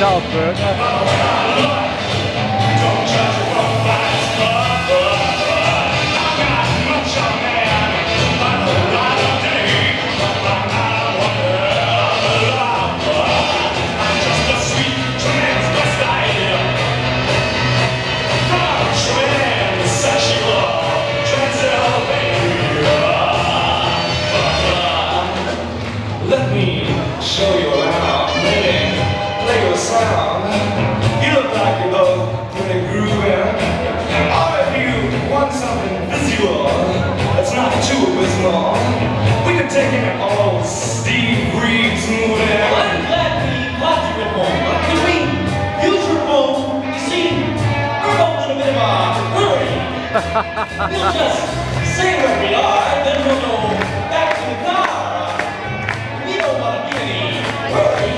Salzburg. Let me show you around, maybe play you a song. You look like you're both pretty groovy. Or if you want something visual that's not too abysmal, we could take in an old Steve Reeves movie. Well, I'm glad we got you at home. Could we use your phone? You see, we're both in a bit of a hurry. We'll just say where we are, then we'll go back to the car. We don't want to be any hurry.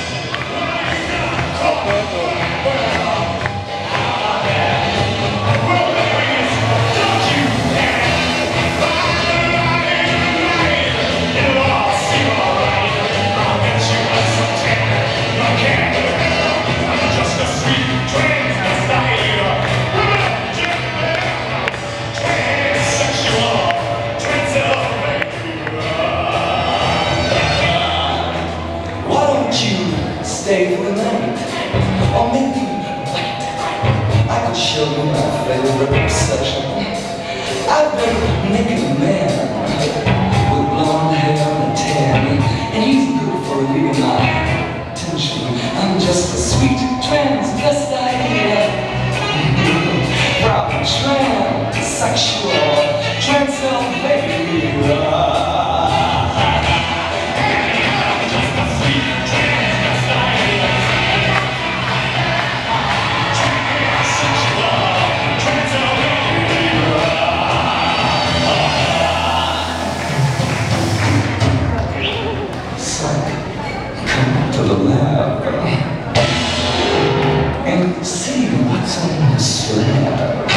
Stay for the night, or maybe wait. I could show you my favorite obsession. I've been making a man with blonde hair and a tan, and he's good for relieving my tension. I'm just a sweet transvestite, proud transsexual, Transylvania. To the lab and see what's on the slab.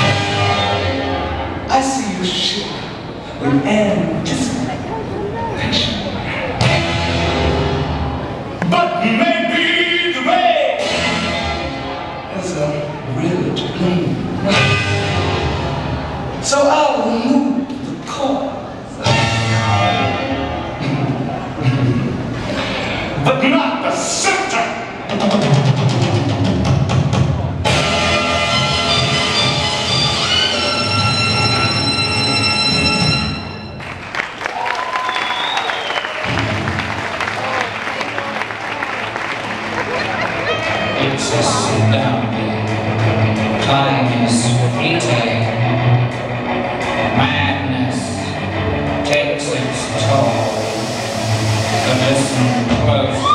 I see you ship with anticipation, but maybe the way is really to blame. So I'll remove the cause, but not the symptom. It's astounding. Time is fleeting. Madness takes its toll. But listen close.